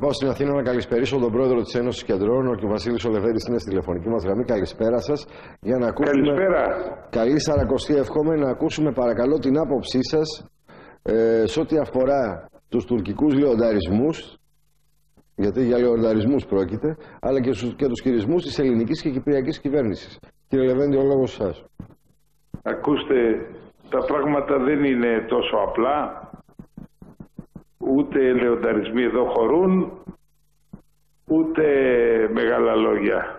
πάω στην Αθήνα να καλησπερίσω τον πρόεδρο της Ένωσης Κεντρών, ο κ. Βασίλης Ολεβέρης, είναι στη τηλεφωνική μας γραμμή. Καλησπέρα σας. Για να ακούσουμε... Καλησπέρα. Καλή Σαρακοστή, εύχομαι να ακούσουμε παρακαλώ την άποψή σας σε ό,τι αφορά τους τουρκικούς λεονταρισμούς, γιατί για λεονταρισμούς πρόκειται, αλλά και τους χειρισμούς της ελληνικής και κυπριακής κυβέρνησης. Κύριε Λεβέντη, ο λόγος σας. Ακούστε, τα πράγματα δεν είναι τόσο απλά. Ούτε λεονταρισμοί εδώ χωρούν, ούτε μεγάλα λόγια.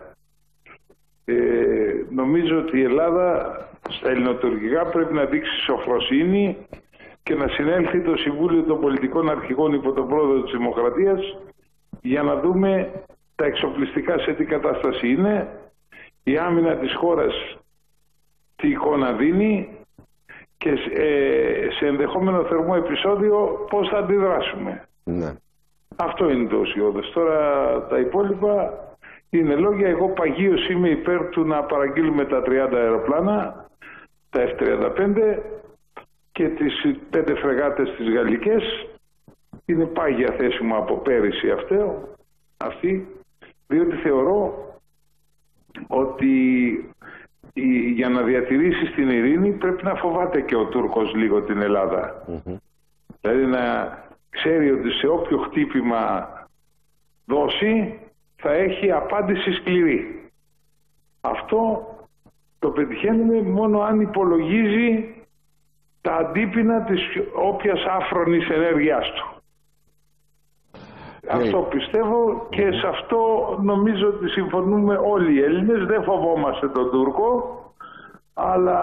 Νομίζω ότι η Ελλάδα στα ελληνοτουρκικά πρέπει να δείξει σοφροσύνη και να συνέλθει το Συμβούλιο των Πολιτικών Αρχηγών υπό τον πρόεδρο της Δημοκρατίας για να δούμε τα εξοπλιστικά σε τι κατάσταση είναι, η άμυνα της χώρας τι εικόνα δίνει και σε ενδεχόμενο θερμό επεισόδιο πώς θα αντιδράσουμε. Ναι. Αυτό είναι το ουσιώδες. Τώρα τα υπόλοιπα είναι λόγια. Εγώ παγίως είμαι υπέρ του να παραγγείλουμε τα 30 αεροπλάνα, τα F-35 και τις 5 φρεγάτες τις γαλλικές. Είναι πάγια θέση μου από πέρυσι αυτή, διότι θεωρώ ότι για να διατηρήσει την ειρήνη πρέπει να φοβάται και ο Τούρκος λίγο την Ελλάδα. Δηλαδή να ξέρει ότι σε όποιο χτύπημα δώσει θα έχει απάντηση σκληρή. Αυτό το πετυχαίνουμε μόνο αν υπολογίζει τα αντίπεινα της όποιας άφρονης ενέργειάς του. Αυτό πιστεύω και σε αυτό νομίζω ότι συμφωνούμε όλοι οι Έλληνες. Δεν φοβόμαστε τον Τούρκο, αλλά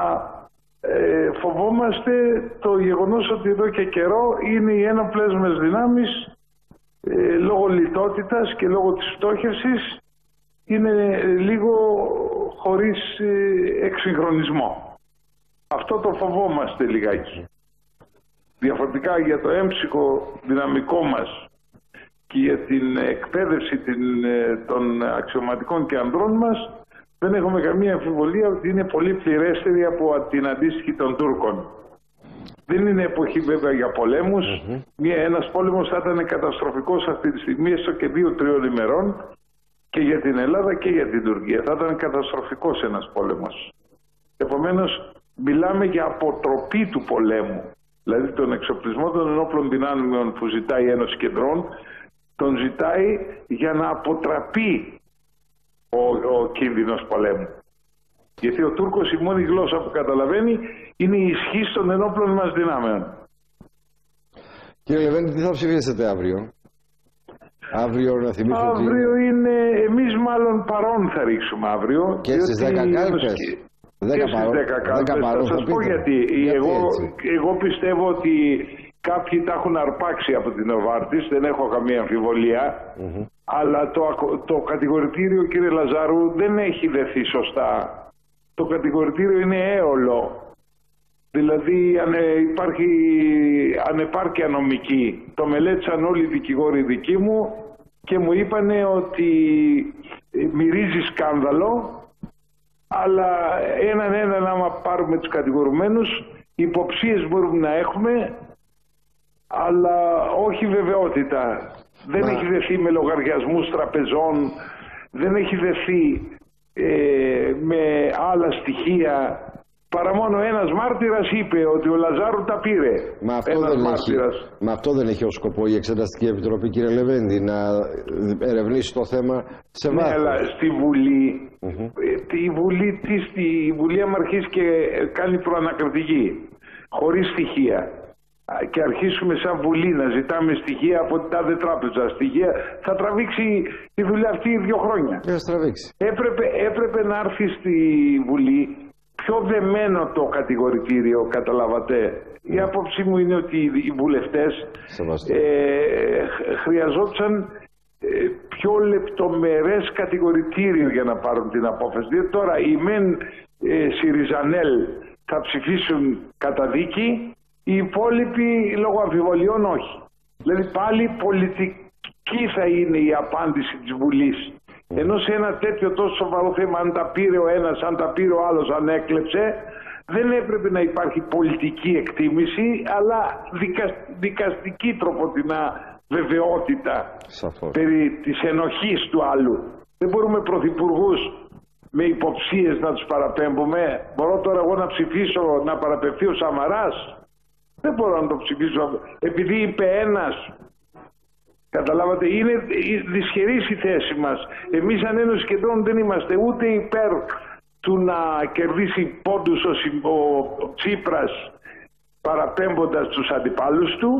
φοβόμαστε το γεγονός ότι εδώ και καιρό είναι οι ένοπλες μας δυνάμεις λόγω λιτότητας και λόγω της φτώχευσης είναι λίγο χωρίς εξυγχρονισμό. Αυτό το φοβόμαστε λιγάκι. Διαφορετικά για το έμψυχο δυναμικό μας και για την εκπαίδευση των αξιωματικών και ανδρών μας δεν έχουμε καμία αμφιβολία ότι είναι πολύ πληρέστερη από την αντίστοιχη των Τούρκων. Δεν είναι εποχή βέβαια για πολέμους. Ένας πόλεμος θα ήταν καταστροφικός αυτή τη στιγμή, έστω και 2-3 ημερών, και για την Ελλάδα και για την Τουρκία. Θα ήταν καταστροφικός ένας πόλεμος. Επομένως μιλάμε για αποτροπή του πολέμου. Δηλαδή τον εξοπλισμό των ενόπλων δυνάμεων που ζητάει η Ένωση Κεντρών τον ζητάει για να αποτραπεί ο κίνδυνος πολέμου. Γιατί ο Τούρκος η μόνη γλώσσα που καταλαβαίνει είναι η ισχύς των ενόπλων μας δυνάμεων. Κύριε Λεβέντη, τι θα ψηφίσετε αύριο? Αύριο να θυμίσω αύριο ότι... είναι, εμείς μάλλον παρόν θα ρίξουμε αύριο. Και στις 10 κάλπες. Και στις 10 κάλπες. Θα σας πω γιατί. Εγώ πιστεύω ότι κάποιοι τα έχουν αρπάξει από την Νοβάρτις, δεν έχω καμία αμφιβολία. Αλλά το κατηγορητήριο, κύριε Λαζάρου, δεν έχει δεθεί σωστά. Το κατηγορητήριο είναι έολο. Δηλαδή υπάρχει ανεπάρκεια νομική. Το μελέτησαν όλοι οι δικηγόροι δικοί μου και μου είπανε ότι μυρίζει σκάνδαλο, αλλά έναν άμα πάρουμε τους κατηγορουμένους, υποψίες μπορούμε να έχουμε, αλλά όχι βεβαιότητα. Δεν έχει δεθεί με λογαριασμούς τραπεζών, δεν έχει δεθεί με άλλα στοιχεία, παρά μόνο ένας μάρτυρας είπε ότι ο Λαζάρου τα πήρε. Μα αυτό δεν έχει ως σκοπό η Εξεταστική Επιτροπή, κύριε Λεβέντη, να ερευνήσει το θέμα σε βάθος. Ναι, αλλά στη Βουλή, η Βουλή άμα αρχίσει και κάνει προανακριτική, χωρίς στοιχεία, και αρχίσουμε σαν Βουλή να ζητάμε στοιχεία από την τάδε τράπεζα, στοιχεία, θα τραβήξει τη δουλειά αυτή 2 χρόνια. Έπρεπε να έρθει στη Βουλή πιο δεμένο το κατηγορητήριο, καταλαβατε. Η άποψή μου είναι ότι οι βουλευτές χρειαζόντουσαν πιο λεπτομερές κατηγορητήριο για να πάρουν την απόφαση. Διότι τώρα οι μεν Συριζανέλ θα ψηφίσουν κατά δίκη, οι υπόλοιποι λόγω αμφιβολιών όχι. Δηλαδή πάλι πολιτική θα είναι η απάντηση της Βουλής. Ενώ σε ένα τέτοιο τόσο σοβαρό θέμα, αν τα πήρε ο ένας, αν τα πήρε ο άλλος, αν έκλεψε, δεν έπρεπε να υπάρχει πολιτική εκτίμηση, αλλά δικαστική τροποτινά βεβαιότητα Σαφώς. περί της ενοχής του άλλου. Δεν μπορούμε πρωθυπουργούς με υποψίες να τους παραπέμπουμε. Μπορώ τώρα εγώ να ψηφίσω να παραπευθεί ο Σαμαράς? Δεν μπορώ να το ψηφίσω επειδή είπε ένας. Καταλάβατε, είναι δυσχερής η θέση μας. Εμείς σαν Ένωση Κεντρών δεν είμαστε ούτε υπέρ του να κερδίσει πόντους ο Τσίπρας παραπέμποντας τους αντιπάλους του,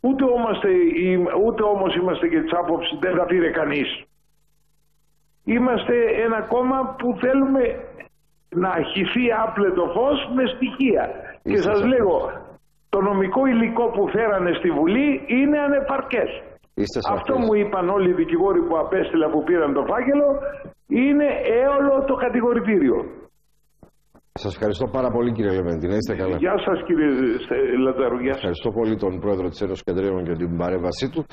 ούτε όμως είμαστε και της άποψης δεν θα πήρε κανείς. Είμαστε ένα κόμμα που θέλουμε να χυθεί άπλετο φως με στοιχεία. Και σας λέγω, το νομικό υλικό που φέρανε στη Βουλή είναι ανεπαρκές. Αυτό μου είπαν όλοι οι δικηγόροι που απέστειλα, που πήραν το φάκελο, είναι έολο το κατηγορητήριο. Σας ευχαριστώ πάρα πολύ, κύριε Λεβέντη. Να είστε καλά. Γεια σας, κύριε Λατζαρού. Ευχαριστώ πολύ τον πρόεδρο της Ένωσης Κεντρών για την παρέμβασή του.